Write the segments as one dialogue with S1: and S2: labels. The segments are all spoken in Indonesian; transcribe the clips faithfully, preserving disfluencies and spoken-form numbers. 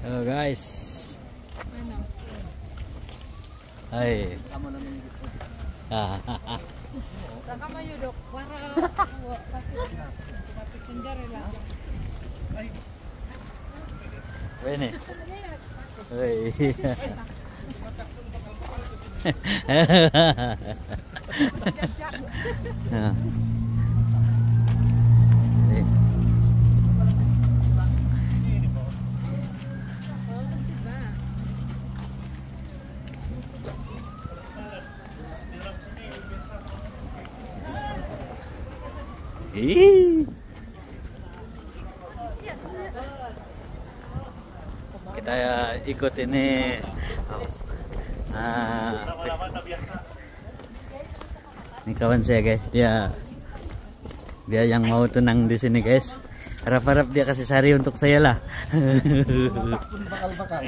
S1: Halo guys. Hai.
S2: Kama yudok para kasi kapit sendiri lah.
S1: Ini. Hei. Ih. Kita ya ikut ini. Nah, ini kawan saya guys, dia dia yang mau tenang di sini guys. Harap-harap dia kasih sari untuk saya lah.
S3: Bakal-bakal.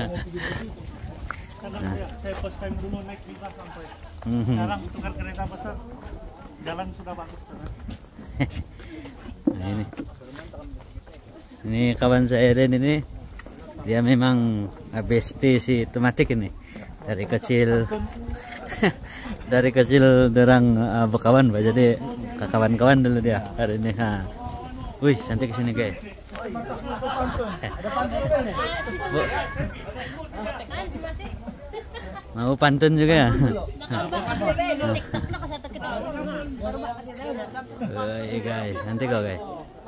S3: Karena saya first time dulu naik bisa sampai. Sekarang tukar kereta besar, jalan sudah bagus.
S1: Nah, ini ini kawan saya Ren ini, dia memang bestie si Tomatik ini dari kecil. Dari kecil dorang uh, berkawan Pak, jadi kawan-kawan dulu dia hari ini. Ha. Wih, cantik kesini guys. Bu, mau pantun juga ya? Oh, iya guys, nanti kok guys.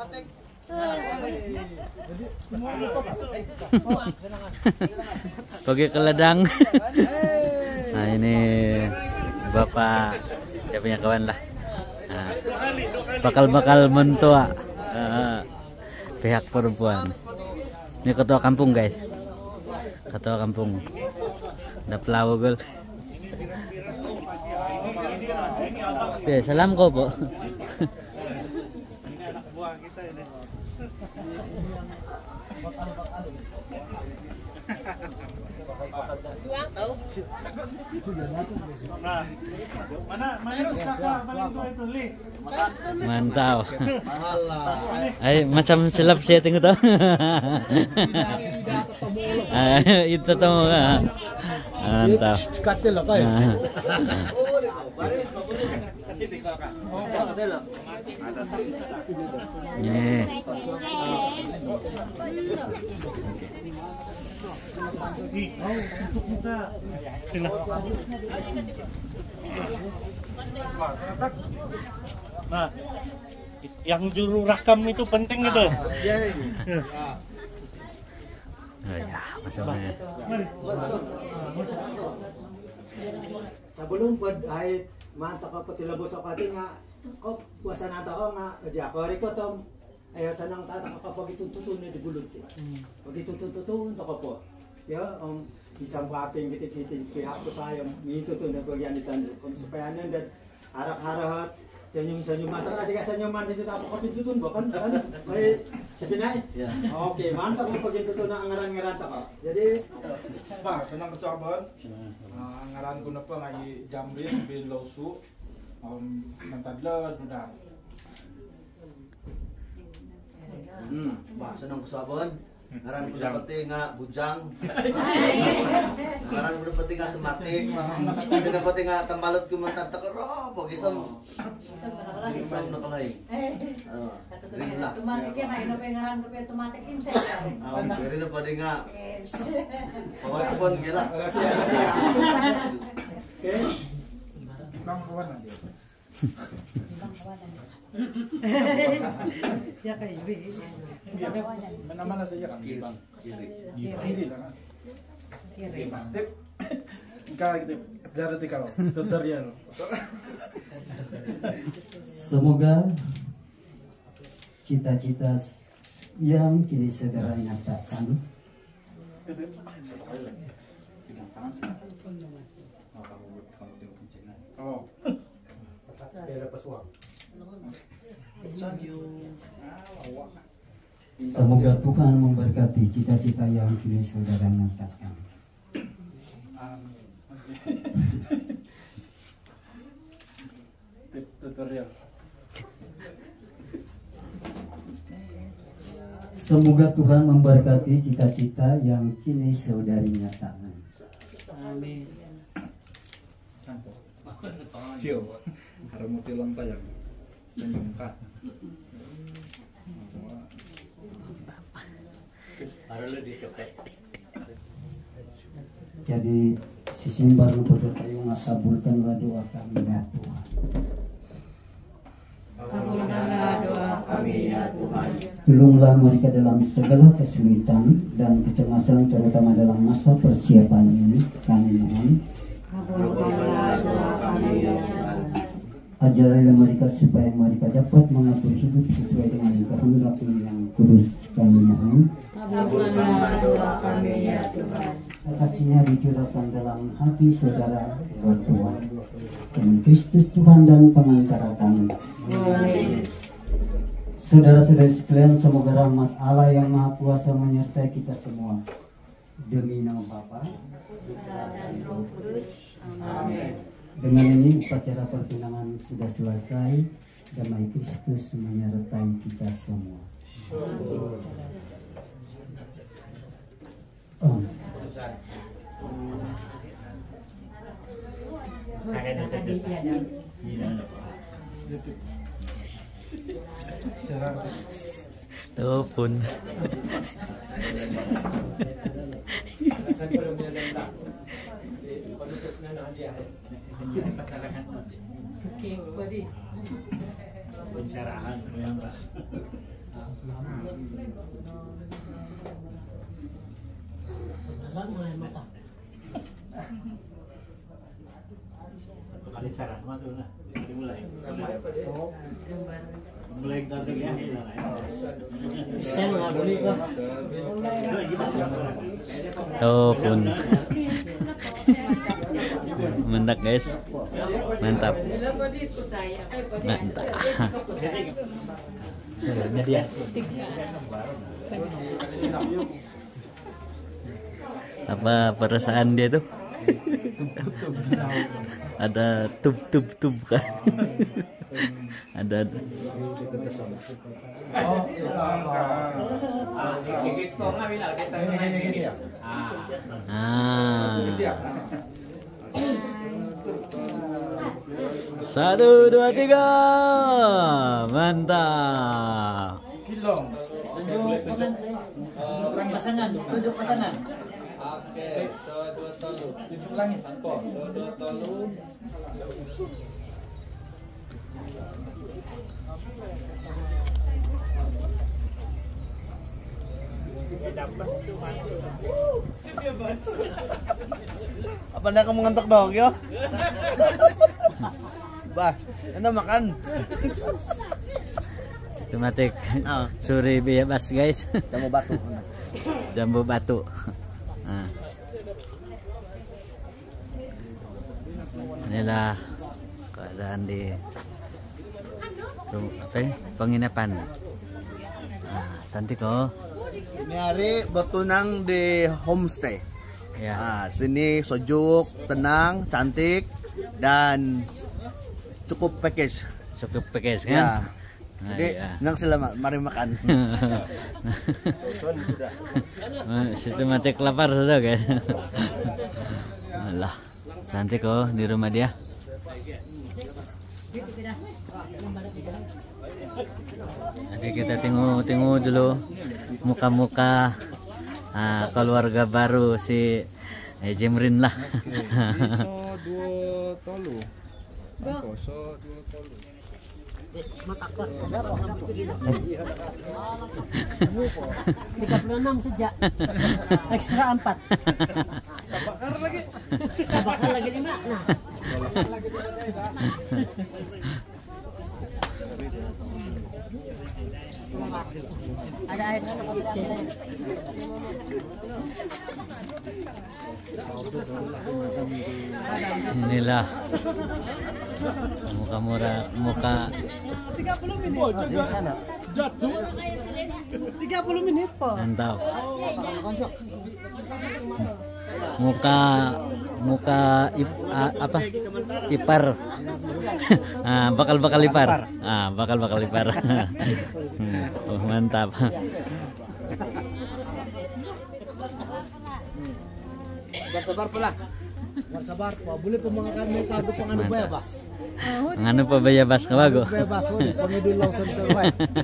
S1: Pergi ke ladang. Nah ini bapak, dia punya kawan lah. Nah, bakal-bakal mentua uh, pihak perempuan. Ini ketua kampung guys, ketua kampung. Ada pelawo gol. Ya, salam kok po.
S3: Nah, mana mana saka paling tua itu Li?
S1: Mantap. Ay, macam silap saya tengok tuh. Itu tuh. Mantap.
S4: Katil lah kayo.
S1: Nih.
S3: Untuk muka. Sila. Nah, yang juru rakam itu penting itu.
S1: Oh ya, masuknya.
S4: Sebelum buat ay mata ka pati labos ako ati nga ko puasa na to nga di ako ri ko tom ayo sanang tata ka pag itututun ni dibulot ti. Pag itututun to ko po. Ya um isang waping kitik-kitik pihak ko sayang mitutun na bagyan itan kung supaya nan arak-harahat senyum-senyum mata kasi kasenyuman dito tapo ko pitutun bukan kan may pinay. Oke, mantap kung pag itutun na ngaran-ngaran ta ka. Jadi
S5: Ba, senang kesuaban. Uh, ngaran ko na pa nga i Jamrin bin Lausu. Um, nantadlad mudah.
S6: Hmm, bah senang kesuaban. Ngaran ko na pati nga bujang. Ngaran ko na pati nga tumatik. Ngaran na pati nga tambalot ko man tatakaro. Pag isang isang nakalay. Oh, rin lang.
S2: Tumatik yan, ay na ngaran ko pa tumatik yung sa.
S6: Ah, rin na pati nga. Pawasipon gila.
S4: okay.
S5: Kang kawan na.
S2: Ya kayo, bi.
S5: Mana-mana saja kan
S6: Kiri.
S5: bang.
S6: Kiri.
S5: Kiri lah kan.
S2: Kiri.
S5: Tip. Ikaw gitu. Jaro ikaw. Tutorial.
S7: Semoga cita-cita yang kini segera nyatakan.
S5: Oh.
S7: Semoga Tuhan memberkati cita-cita yang kini saudara nyatakan.
S5: Tutorial.
S7: Semoga Tuhan memberkati cita-cita yang kini saudari nyatakan.
S2: Amin.
S5: Siyo. Karena mau tilang tayang. Senyum kak.
S7: Jadi sisimbar nu pada kayu ngakabulkanlah doa kami ya Tuhan.
S2: Kabulkanlah doa kami ya Tuhan.
S7: Tolonglah mereka dalam segala kesulitan dan kecemasan terutama dalam masa persiapan ini. Kami mohon.
S2: Kabulkanlah doa kami ya Tuhan.
S7: Ajarilah mereka supaya mereka dapat mengatur hidup sesuai dengan kehendak-Mu yang kudus. Kami mohon.
S2: Kabulkanlah doa kami ya Tuhan.
S7: Kasih-Nya dicurahkan dalam hati saudara berdua. Demi Kristus Tuhan dan pengantara kami.
S2: Amin.
S7: Saudara-saudara sekalian, semoga rahmat Allah yang Maha Kuasa menyertai kita semua. Demi nama Bapa dan Roh Kudus. Amin. Dengan ini upacara pertunangan sudah selesai. Damai Kristus menyertai kita semua. Om.
S1: Tuh pun.
S2: Oke, boleh.
S3: Pencerahan yang Pak. Kali saran mah tuh nah dimulai. Mulai dari ya.
S2: Stand nggak boleh kok.
S1: Tuh pun. Mantap guys. Mantap. Mantap. Caranya dia. Apa perasaan dia tuh? Ada tub tub tub kan? Ada. Ah. Satu dua tiga, mantap.
S5: Kilong.
S2: Pasangan, tujuh pasangan.
S5: Oke, so dua tolu. Tujuh langit. Angko, so dua tolu.
S6: Apa anda kamu ngantuk dong, yo? Bah, anda makan.
S1: Otomatik.
S6: Oh.
S1: Suri bebas guys.
S6: Jamu batu.
S1: Jambu batu. Nah. Inilah keadaan di rumah, apa ya? Penginapan. Nah, cantik oh.
S6: Ini hari bertunang di homestay.
S1: Ya.
S6: Nah, sini sejuk, tenang, cantik, dan cukup package.
S1: Cukup package
S6: Ya.
S1: kan? Nah,
S6: Jadi,
S1: iya.
S6: nang sila mari makan.
S1: Sistematik lapar sudah guys. Alah, cantik oh di rumah dia. Jadi kita tengok-tengok dulu muka-muka ah, keluarga baru si eh, Jemrin lah.
S5: So dua tolu. Angko, so dua tolu.
S2: tiga puluh enam sejak. Ekstra empat.
S5: Bakar lagi.
S2: Bakal lagi lima. Nah. Ada air.
S1: Inilah muka murah muka
S3: tiga puluh menit. Oh, jaga. Jatuh. tiga puluh menit, Pak.
S1: mantap. Muka muka ip, a, apa ipar. Ah, bakal bakal ipar. Ah, bakal bakal ipar. Hmm, oh, mantap.
S6: Sabar pala. Sabar pa. Boleh pa mga kami kago pang ano bayabas.
S1: Ang ano pa bayabas ka bago?
S6: Bayabas mo, pangidul lang sa survey.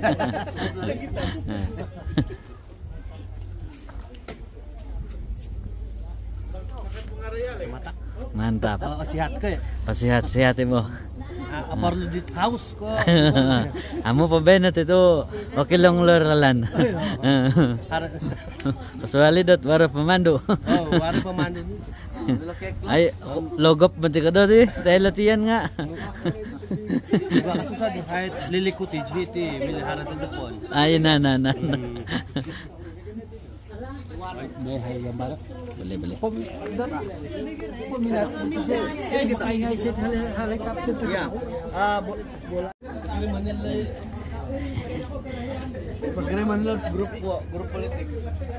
S1: Mantap.
S6: Oh, sihat ka eh.
S1: Pasihat-sihat mo.
S6: Aparlo dit house ko.
S1: Amo pa benat ito. Okay lang laralan. Kasuali dot waro pamando.
S6: Oh, waro pamando.
S1: Ay, logop ba ka dot eh? Dahil latihan nga.
S6: Diba kasusad kahit lilikuti jiti miliharan ng dupon.
S1: Ay na na na.
S6: May hayang barak.
S1: Boleh boleh.
S6: Peminat eh kita ay set helikopter tu. Ya. Ah bola. Pagkira Manila grup grup politik.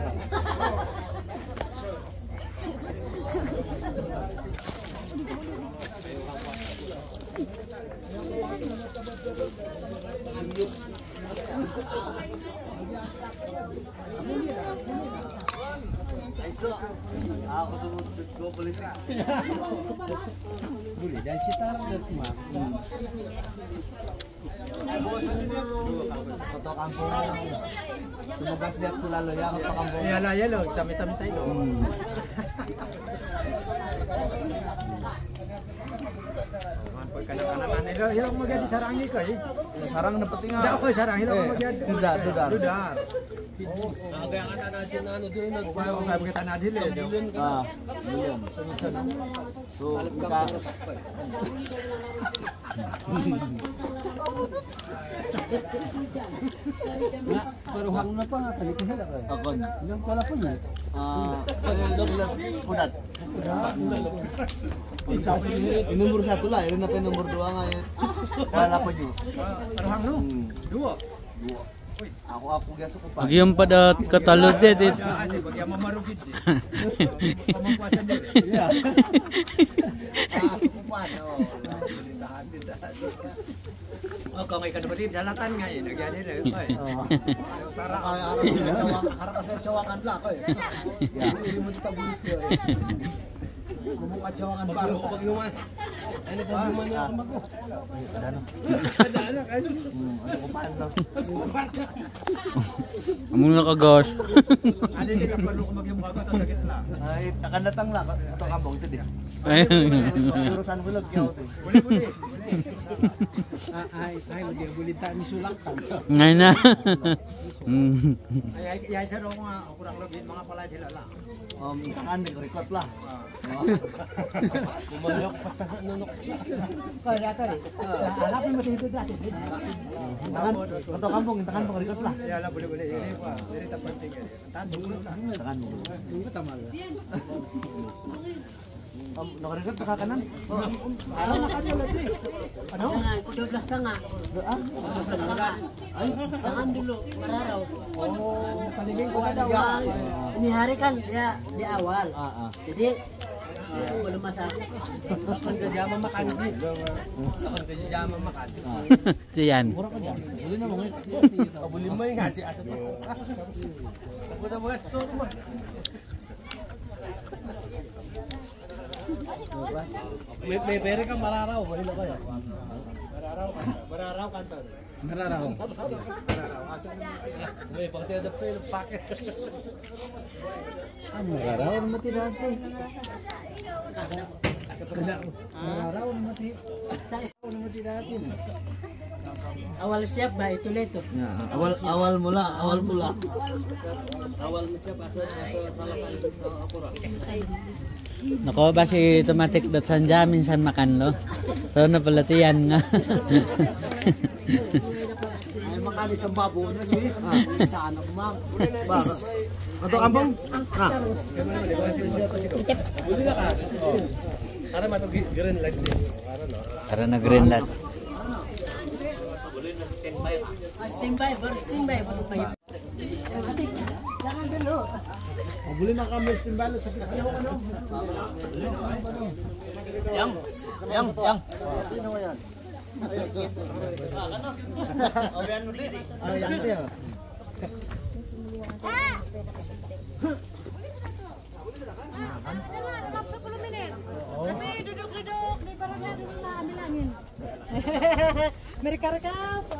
S6: Aiso, aku sudah go politik. Boleh dan kita ada cuma. Foto kampung. Tumagas lihat selalu ya foto kampung. Ya lah ya lo, kita minta itu. Kanak-kanak ini hilang mau jadi sarang ni kau? Sarang dapat tinggal. Dah kau sarang hilang mau jadi. Sudah, sudah. Sudah. Oh, agak yang tanah sini anu dulu nak. Kau kau pakai tanah dulu. Ah, belum. Sana. So, buka. Nak peruhang apa ngah kali kena tak? Apa? Yang kala pun ya. Ah, pudat. Ini nomor satu lah, ini nanti nomor dua nggak ya? Kala pun ya. Peruhang lu? Dua. Dua. Aku aku biasa kupat.
S1: Bagi yang pada ketalud dia dit.
S6: Asik bagi yang memarukit. Sama puasa dia. Iya. Aku kupat. Oh, tahan tahan. Oh, kau nggak ikan berarti jalatan nggak ya? Lagi ada deh. Oh. Tara arah arah saya cawangan lah kau. Ya, ini mau kita buat dia. Membuka cawangan baru. Bagaimana? Ini bagaimana aku bagus. Ada no. Ada anak aja. Ada kupat no.
S1: Among nakagos.
S6: Ada di perlu kumagay mukha ko to sakit lang. Ay, akan datang lah atau kampung itu dia. Urusan bulog kau tu. Boleh boleh. Ay ay boleh boleh tak misulangkan.
S1: Ngay na.
S6: Ay ay sa dong kurang lebih mga pala sila lang. Um, kan record lah. Bumayok patah nunok. Kaya data rin. Hanapin mo dito dati. Tangan, atau kampung, tangan pang-record lah. Ya lah, boleh-boleh. Ini pa, ini tak penting. Tangan dulu lah. Tangan dulu. Dulu tamal. Um, nakarecord pa kanan? Oh. Araw na kanyo lagi. Ano?
S2: dua belas setengah.
S6: Ah?
S2: Ay, tangan dulu, mararaw.
S6: Oh, paningin ko ada.
S2: Ini hari kan ya di awal.
S6: Ah, ah.
S2: Jadi belum masak.
S6: Akan kejama makan ni. Akan kejama makan.
S1: Siyan.
S6: Murah ka diyan. Buli na mga. Buli mo yung ngaji asa pa. Ako na mga to. May may pere ka mararaw, bali na kaya. Mararaw ka. Mararaw ka to. Mararaw. Mararaw. Asa may pagti ada pele paket. Ah, mararaw mati dati. Mararaw mati. Mati dati.
S2: Awal siap bah itu itu.
S6: Ya, awal awal mula, awal mula. Awal siap asal salah aku
S1: Nako ba si Tomatik dot sanja minsan makan lo. So na pelatihan nga.
S6: Ay makan isang babo na ni. Ah, sana kumam. Ba. Untuk kampung? Nah. Karena masuk green light ni.
S1: Karena green light.
S2: Standby, baru standby baru kayak. Jangan dulu.
S6: Boleh nak kami standby lu sakit.
S1: Yang, yang, yang.
S6: Sino mo yan? Oh, yan ulit. Ah, yan dia.
S2: Mereka-reka apa?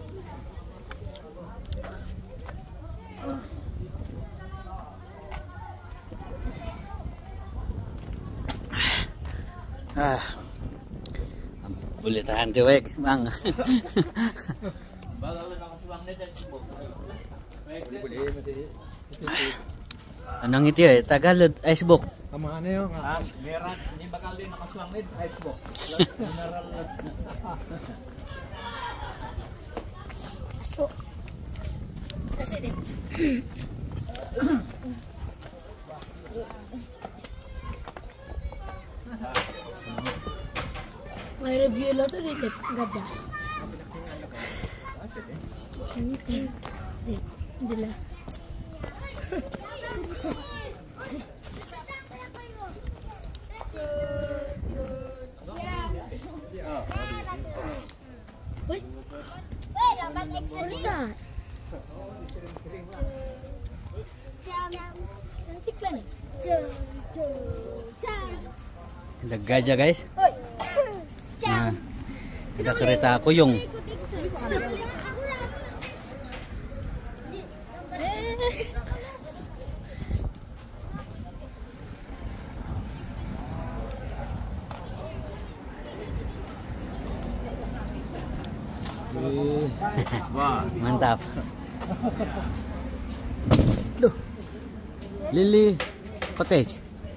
S1: Ah. Boleh tahan cewek, Bang. Anong ito eh, Tagalog icebox.
S6: Sama ano yung
S5: Ah, meron, hindi bakal din nakaswang din, icebox. General.
S2: So, kasi din. May review lo tuh di gajah. Ini di dila. Woi, woi, lambat ekselin. Cantik lah nih.
S1: Ada gajah guys. Nah, ada kereta kuyung. Wah, mantap. Duh. Lily Cottage.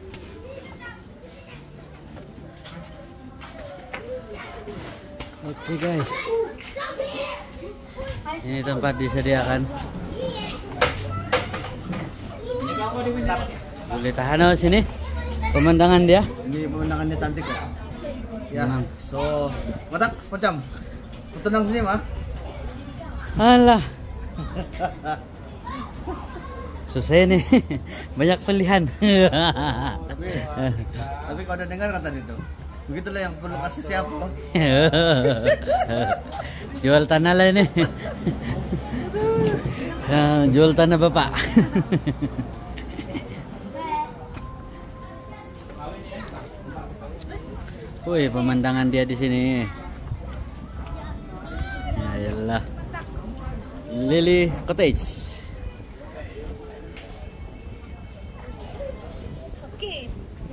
S1: Oke guys, ini tempat disediakan. Boleh tahan oh, sini pemandangan dia.
S6: Ini pemandangannya cantik ya. Ya,
S1: Memang.
S6: so matak pocam. Tenang sini mah.
S1: Alah, susah nih, banyak pilihan.
S6: Tapi, tapi kau udah dengar kata itu. Begitulah yang perlu kasih siapa?
S1: Jual tanah lah ini. Jual tanah bapak. Wih, pemandangan dia di sini. Ya iyalah. Lily Cottage.
S2: Oke.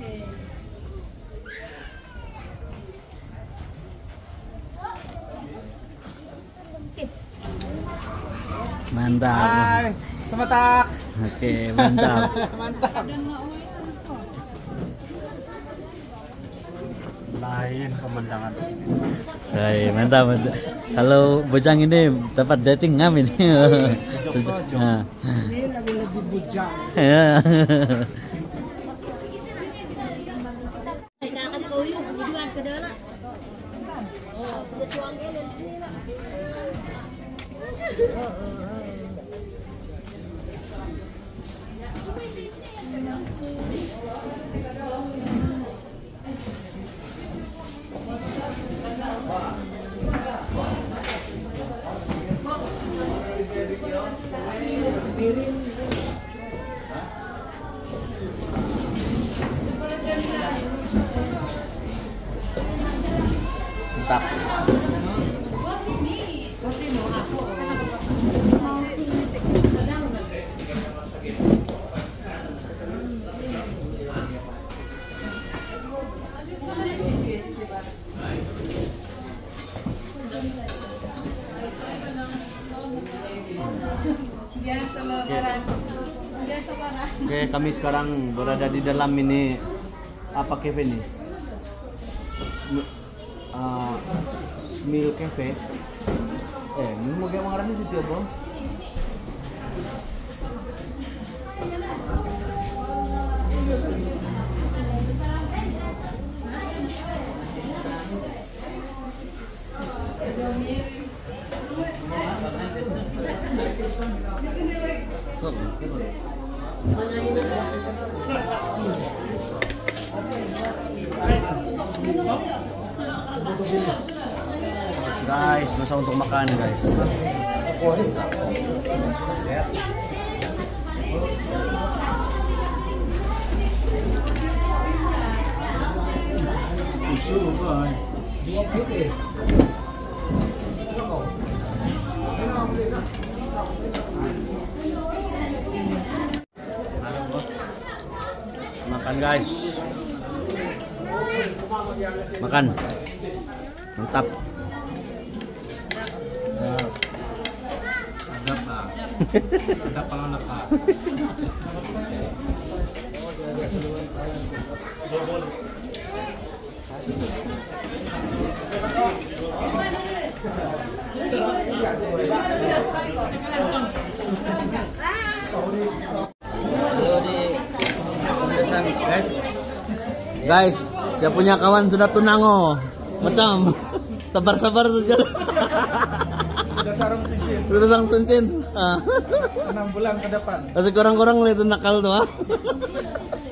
S1: Mantap.
S6: Hai, semetak.
S1: Oke, mantap.
S6: Mantap.
S3: Lain pemandangan di sini.
S1: Hai, mantap, mantap. Kalau bujang ini tempat dating ngamin. Nah.
S6: Ini lagi-lagi bujang.
S2: Kakak kau yuk, tujuan ke dalam. Oh, punya suami dan
S1: Mantap.
S2: biasa lebaran. Biasa lebaran.
S6: Oke, kami sekarang berada di dalam ini apa cafe nih? Sm- uh, Smil Cafe. Eh, ini mau kayak mengarahnya situ ya, Bro? Guys, masa untuk makan guys.
S1: Makan guys. Makan. Mantap.
S5: Ada pak. Ada pala pak.
S1: Guys, dia punya kawan sudah tunango. Macam sabar-sabar saja.
S5: Sudah sarung cincin.
S1: Sudah sarung cincin.
S5: enam bulan ke depan.
S1: Masih kurang-kurang lihat nakal tuh.